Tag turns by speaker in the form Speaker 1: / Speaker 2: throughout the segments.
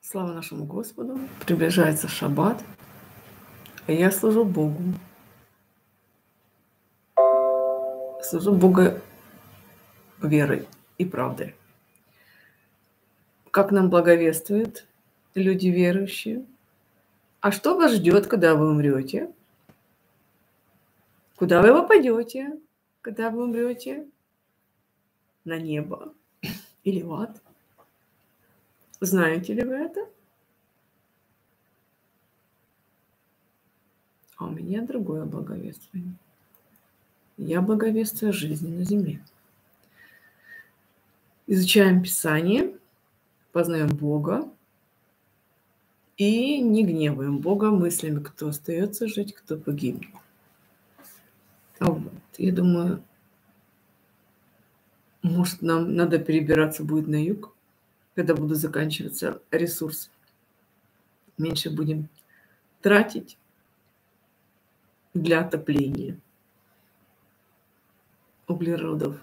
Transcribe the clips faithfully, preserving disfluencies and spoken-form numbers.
Speaker 1: Слава нашему Господу! Приближается шаббат, а я служу Богу. Служу Бога верой и правдой. Как нам благовествуют люди верующие? А что вас ждет, когда вы умрете? Куда вы попадете, когда вы умрете? На небо или в ад? Знаете ли вы это? А у меня другое благовествие. Я благовествую жизни на земле. Изучаем Писание, познаем Бога и не гневаем Бога мыслями, кто остается жить, кто погибнет. А вот, я думаю, может, нам надо перебираться будет на юг, когда будут заканчиваться ресурсы. Меньше будем тратить для отопления углеродов.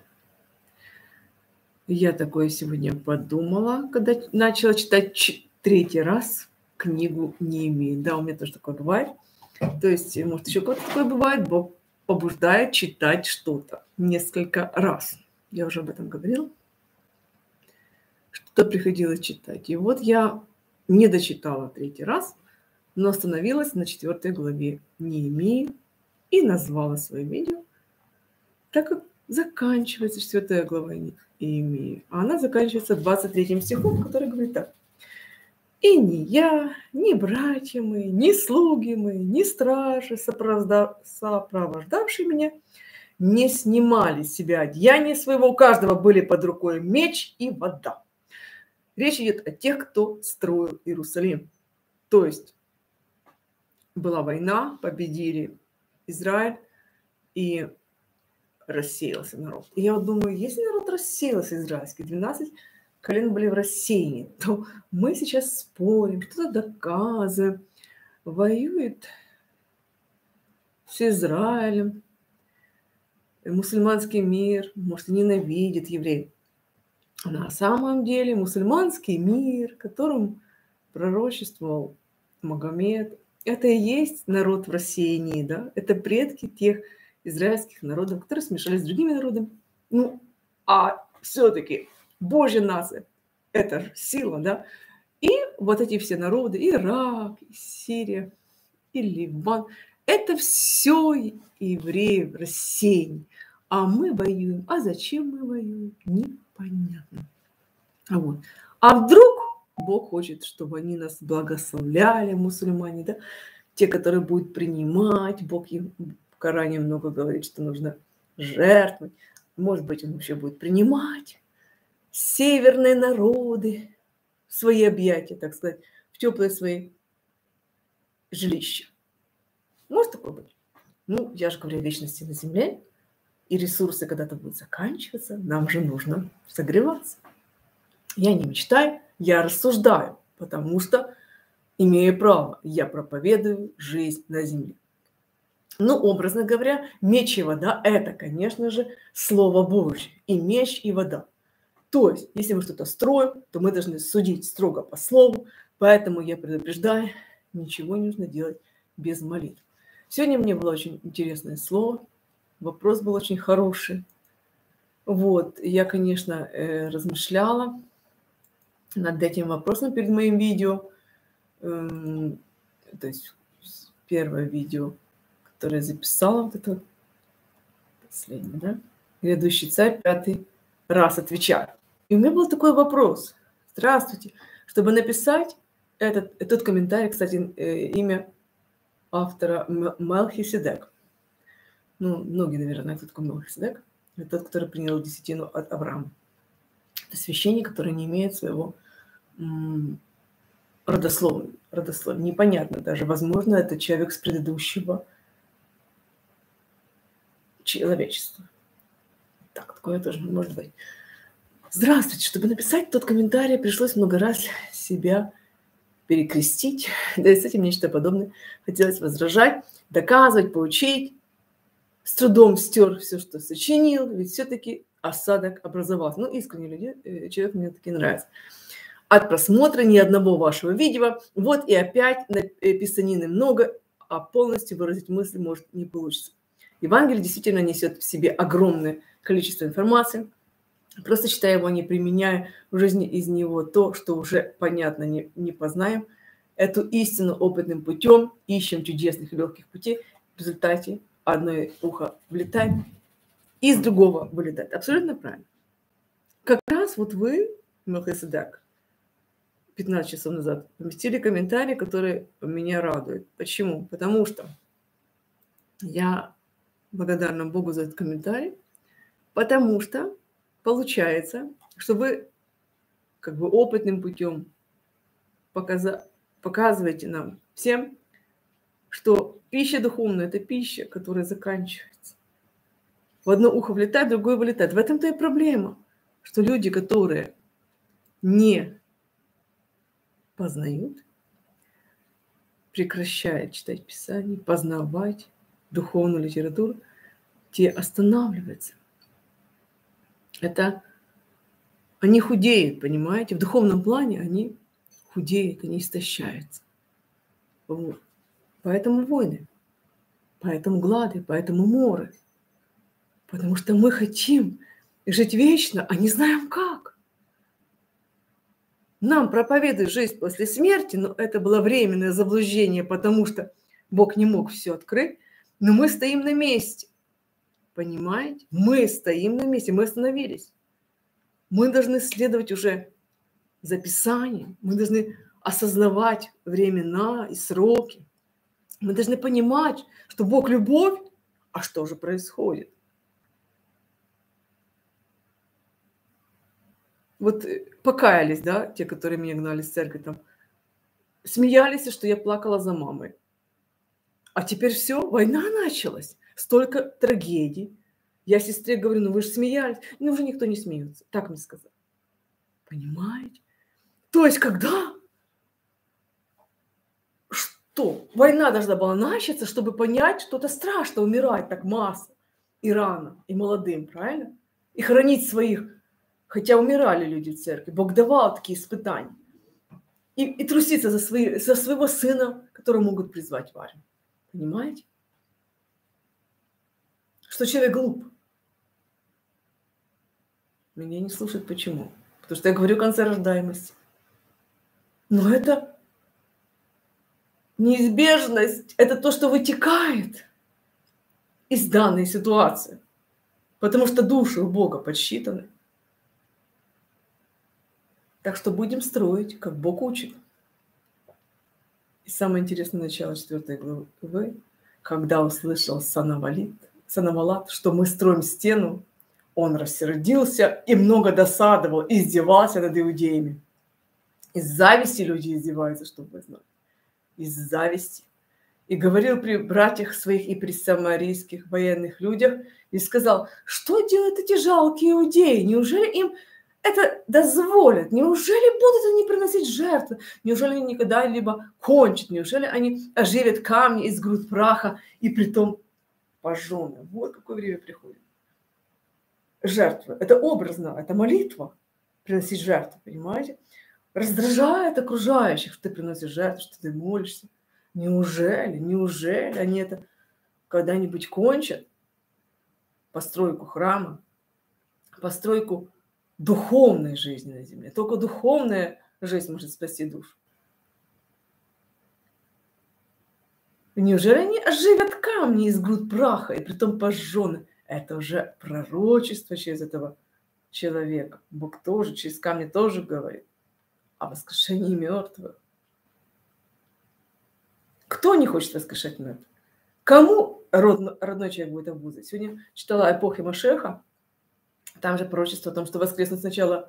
Speaker 1: Я такое сегодня подумала, когда начала читать третий раз книгу Неемии. Да, у меня тоже такое бывает. То есть, может, еще кто-то такое бывает, Бог побуждает читать что-то несколько раз. Я уже об этом говорила. Что-то приходилось читать. И вот я не дочитала третий раз, но остановилась на четвертой главе Неемии и назвала свое видео, так как заканчивается четвертая глава Неемии. А она заканчивается двадцать третьим стихом, который говорит так. «И ни я, ни братья мои, ни слуги мои, ни стражи, сопровождавшие меня, не снимали с себя одеяния своего, у каждого были под рукой меч и вода». Речь идет о тех, кто строил Иерусалим. То есть была война, победили Израиль и рассеялся народ. И я вот думаю, если народ рассеялся израильский, двенадцать колен были в рассеянии, то мы сейчас спорим, что-то доказываем, воюет с Израилем, мусульманский мир, может, ненавидит евреев. А на самом деле мусульманский мир, которым пророчествовал Магомед, это и есть народ в рассеянии, да? Это предки тех израильских народов, которые смешались с другими народами. Ну, а все-таки Божья нация – это же сила, да? И вот эти все народы, Ирак, Сирия, и Ливан – это все евреи в рассеянии. А мы воюем. А зачем мы воюем? Непонятно. А, вот. А вдруг Бог хочет, чтобы они нас благословляли, мусульмане, да? Те, которые будут принимать. Бог им в Коране много говорит, что нужно жертвовать. Может быть, он вообще будет принимать северные народы в свои объятия, так сказать, в теплые свои жилища. Может такое быть? Ну, я же говорю о вечности на земле, и ресурсы когда-то будут заканчиваться, нам же нужно согреваться. Я не мечтаю, я рассуждаю, потому что имею право, я проповедую жизнь на земле. Ну, образно говоря, меч и вода – это, конечно же, Слово Божье. И меч, и вода. То есть, если мы что-то строим, то мы должны судить строго по слову. Поэтому я предупреждаю, ничего не нужно делать без молитв. Сегодня мне было очень интересное слово. Вопрос был очень хороший. Вот, я, конечно, размышляла над этим вопросом перед моим видео. То есть первое видео, которое я записала, вот это последнее, да? Грядущий царь пятый раз отвечает. И у меня был такой вопрос. Здравствуйте. Чтобы написать этот, этот комментарий, кстати, имя автора Мелхиседек. Ну, многие, наверное, знают, кто такой Мелхиседек. Это тот, который принял десятину от Авраама. Это священник, который не имеет своего м- родословия. родословия. Непонятно даже. Возможно, это человек с предыдущего человечества. Так, такое тоже может быть. Здравствуйте. Чтобы написать тот комментарий, пришлось много раз себя перекрестить. Да и с этим нечто подобное. Хотелось возражать, доказывать, поучить. С трудом стер все, что сочинил, ведь все-таки осадок образовался. Ну, искренне люди, человек мне таки нравится. от просмотра ни одного вашего видео. Вот и опять писанины много, а полностью выразить мысль может не получится. Евангелие действительно несет в себе огромное количество информации. Просто читая его, не применяя в жизни из него то, что уже понятно, не, не познаем. Эту истину опытным путем ищем чудесных и легких путей. В результате одно ухо влетает, из другого вылетает. Абсолютно правильно. Как раз вот вы, Мелхиседек, пятнадцать часов назад поместили комментарий, который меня радует. Почему? Потому что я благодарна Богу за этот комментарий, потому что получается, что вы как бы опытным путем показа- показываете нам всем, что пища духовная – это пища, которая заканчивается. В одно ухо влетает, в другое вылетает. В этом-то и проблема, что люди, которые не познают, прекращают читать Писание, познавать духовную литературу, те останавливаются. Это они худеют, понимаете? В духовном плане они худеют, они истощаются. Вот. Поэтому войны, поэтому глады, поэтому моры. Потому что мы хотим жить вечно, а не знаем как. Нам проповедуют жизнь после смерти, но это было временное заблуждение, потому что Бог не мог все открыть, но мы стоим на месте. Понимаете? Мы стоим на месте, мы остановились. Мы должны следовать уже за Писанием, мы должны осознавать времена и сроки. Мы должны понимать, что Бог – любовь, а что же происходит? Вот покаялись, да, те, которые меня гнали с церкви, там, смеялись, что я плакала за мамой. А теперь все, война началась, столько трагедий. Я сестре говорю, ну вы же смеялись. Ну уже никто не смеется, так мне сказали. Понимаете? То есть когда? Что? Война должна была начаться, чтобы понять, что это страшно умирать так масса. И рано, и молодым, правильно? И хранить своих. Хотя умирали люди в церкви. Бог давал такие испытания. И, и труситься за, свои, за своего сына, которого могут призвать в армию. Понимаете? Что человек глуп. Меня не слушают. Почему? Потому что я говорю о конце рождаемости. Но это неизбежность. Это то, что вытекает из данной ситуации. Потому что души у Бога подсчитаны. Так что будем строить, как Бог учит. И самое интересное начало четвёртой главы, когда услышал Санавалит, Санавалат, что мы строим стену, он рассердился и много досадовал, издевался над иудеями. Из зависти люди издеваются, чтобы вы знали. Из зависти. И говорил при братьях своих и при самарийских военных людях, и сказал, что делают эти жалкие иудеи? Неужели им это дозволят? Неужели будут они приносить жертвы? Неужели они когда-либо кончат? Неужели они оживят камни из груд праха и притом пожженные? Вот какое время приходит. Жертвы. Это образно, это молитва. Приносить жертву, понимаете? Раздражает окружающих, что ты приносишь жертву, что ты молишься. Неужели, неужели они это когда-нибудь кончат? Постройку храма, постройку духовной жизни на земле. Только духовная жизнь может спасти душу. Неужели они оживят камни из груд праха и притом пожжены? Это уже пророчество через этого человека. Бог тоже через камни тоже говорит о воскрешении мертвых. Кто не хочет воскрешать мертвых? Кому род, родной человек будет обузой? Сегодня читала эпохи Машеха. Там же пророчество о том, что воскреснут сначала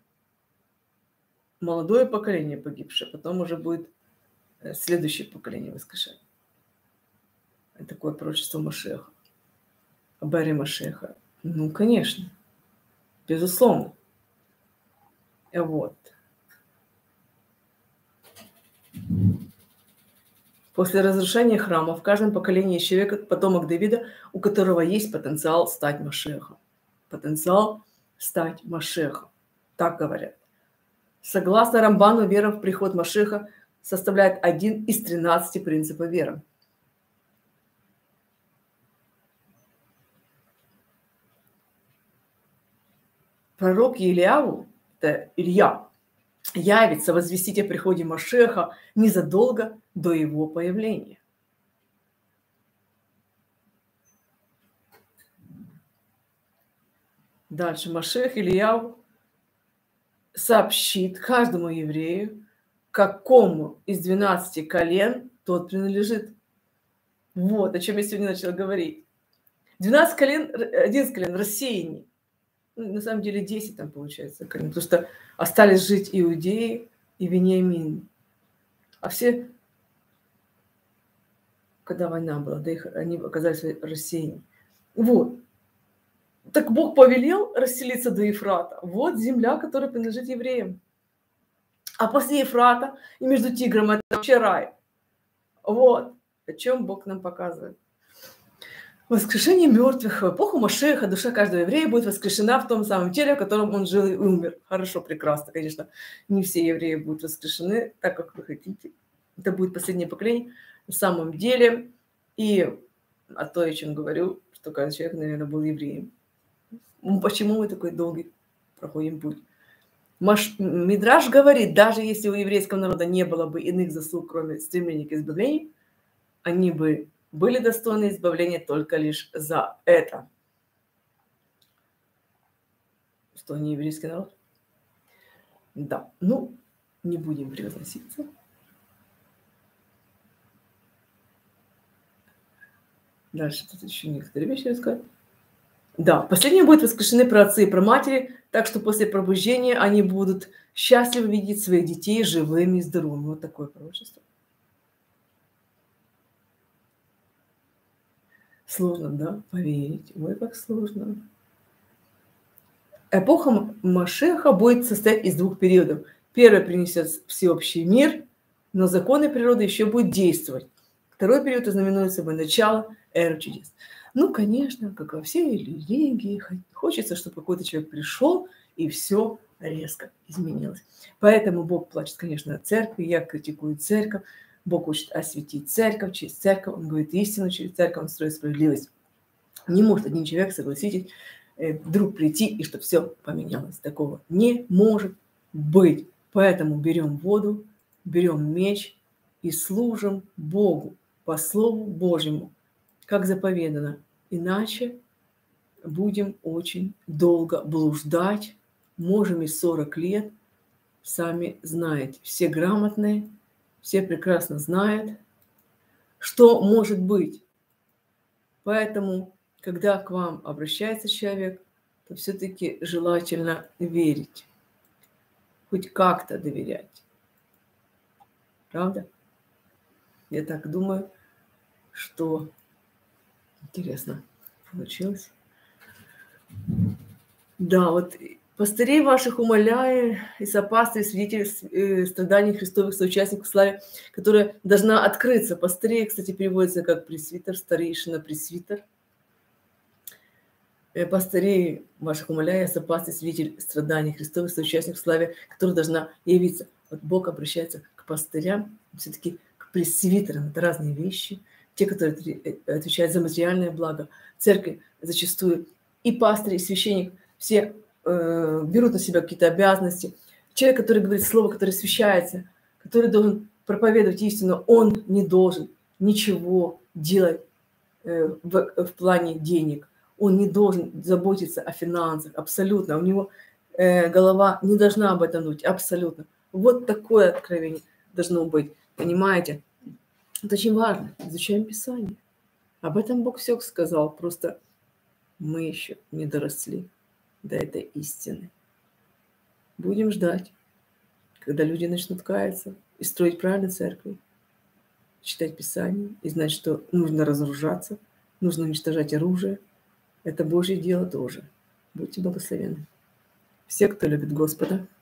Speaker 1: молодое поколение погибшее, потом уже будет следующее поколение воскрешать. Это такое пророчество Машеха. О Баре Машеха. Ну, конечно. Безусловно. И вот. После разрушения храма в каждом поколении есть человек, потомок Давида, у которого есть потенциал стать Машехом. Потенциал стать Машехом. Так говорят. Согласно Рамбану, вера в приход Машиаха составляет один из тринадцати принципов веры. Пророк Елияву, это Илья, явится возвестить о приходе Машиаха незадолго до его появления. Дальше Машиах Ильяу сообщит каждому еврею, какому из двенадцати колен тот принадлежит. Вот о чем я сегодня начала говорить. двенадцать колен, одиннадцать колен рассеяны. Ну, на самом деле десять там получается колен, потому что остались жить иудеи и Вениамин. А все, когда война была, да их, они оказались рассеяны. Вот. Так Бог повелел расселиться до Ефрата. Вот земля, которая принадлежит евреям. А после Ефрата и между Тигром это вообще рай. Вот о чем Бог нам показывает. Воскрешение мертвых. В эпоху Машиаха душа каждого еврея будет воскрешена в том самом теле, в котором он жил и умер. Хорошо, прекрасно, конечно. Не все евреи будут воскрешены так, как вы хотите. Это будет последнее поколение. На самом деле, и о том, о чем говорю, что каждый человек, наверное, был евреем. Почему мы такой долгий проходим путь? Маш... Мидраш говорит, даже если у еврейского народа не было бы иных заслуг, кроме стремления к избавлению, они бы были достойны избавления только лишь за это. Что, не еврейский народ? Да, ну, не будем превозноситься. Дальше тут еще некоторые вещи рассказать. Да, последние будут воскрешены праотцы и праматери, так что после пробуждения они будут счастливы видеть своих детей живыми и здоровыми. Вот такое пророчество. Сложно, да, поверить. Ой, как сложно. Эпоха Машиаха будет состоять из двух периодов. Первый принесет всеобщий мир, но законы природы еще будут действовать. Второй период ознаменует собой начало эры чудес. Ну, конечно, как во всей религии, хочется, чтобы какой-то человек пришел, и все резко изменилось. Поэтому Бог плачет, конечно, о церкви, я критикую церковь. Бог хочет осветить церковь, через церковь, Он говорит истину, через церковь Он строит справедливость. Не может один человек, согласитесь, вдруг прийти, и чтобы все поменялось. Такого не может быть. Поэтому берем воду, берем меч и служим Богу по Слову Божьему, как заповедано. Иначе будем очень долго блуждать, можем и сорок лет, сами знаете. Все грамотные, все прекрасно знают, что может быть. Поэтому, когда к вам обращается человек, то все-таки желательно верить, хоть как-то доверять. Правда? Я так думаю, что интересно получилось. Да, вот пастырей ваших умоляю и сопастырей, свидетелей страданий Христовых, соучастников славы, которая должна открыться. Пастырей, кстати, переводится как пресвитер, старейшина, пресвитер. Пастырей ваших умоляю, сопастырей, свидетелей страданий Христовых, соучастников славы, которая должна явиться. Вот Бог обращается к пастырям, все-таки к пресвитерам. Это разные вещи. Те, которые отвечают за материальное благо. Церковь зачастую и пастырь, и священник все э, берут на себя какие-то обязанности. Человек, который говорит слово, которое освящается, который должен проповедовать истину, он не должен ничего делать э, в, в плане денег. Он не должен заботиться о финансах, абсолютно. У него э, голова не должна об этом думать, абсолютно. Вот такое откровение должно быть, понимаете? Это очень важно. Изучаем Писание. Об этом Бог все сказал. Просто мы еще не доросли до этой истины. Будем ждать, когда люди начнут каяться и строить правильно церкви, читать Писание и знать, что нужно разоружаться, нужно уничтожать оружие. Это Божье дело тоже. Будьте благословенны. Все, кто любит Господа,